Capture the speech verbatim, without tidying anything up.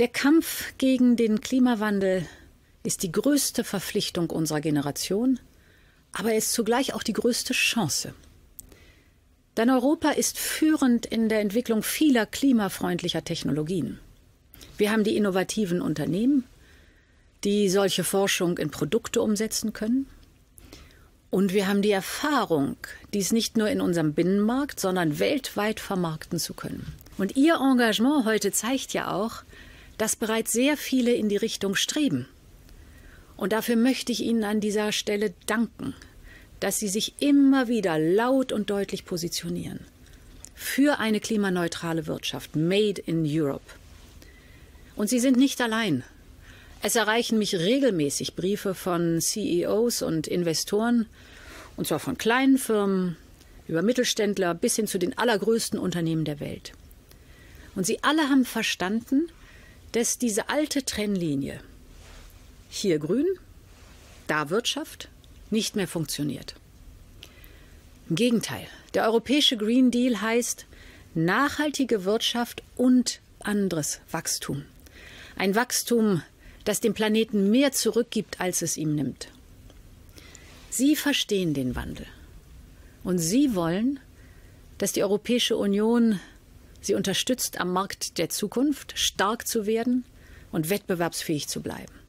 Der Kampf gegen den Klimawandel ist die größte Verpflichtung unserer Generation, aber er ist zugleich auch die größte Chance. Denn Europa ist führend in der Entwicklung vieler klimafreundlicher Technologien. Wir haben die innovativen Unternehmen, die solche Forschung in Produkte umsetzen können. Und wir haben die Erfahrung, dies nicht nur in unserem Binnenmarkt, sondern weltweit vermarkten zu können. Und Ihr Engagement heute zeigt ja auch, dass bereits sehr viele in die Richtung streben. Und dafür möchte ich Ihnen an dieser Stelle danken, dass Sie sich immer wieder laut und deutlich positionieren für eine klimaneutrale Wirtschaft, Made in Europe. Und Sie sind nicht allein. Es erreichen mich regelmäßig Briefe von C E Os und Investoren, und zwar von kleinen Firmen über Mittelständler bis hin zu den allergrößten Unternehmen der Welt. Und sie alle haben verstanden, dass diese alte Trennlinie, hier grün, da Wirtschaft, nicht mehr funktioniert. Im Gegenteil, der europäische Green Deal heißt nachhaltige Wirtschaft und anderes Wachstum. Ein Wachstum, das dem Planeten mehr zurückgibt, als es ihm nimmt. Sie verstehen den Wandel und Sie wollen, dass die Europäische Union Sie unterstützt, am Markt der Zukunft stark zu werden und wettbewerbsfähig zu bleiben.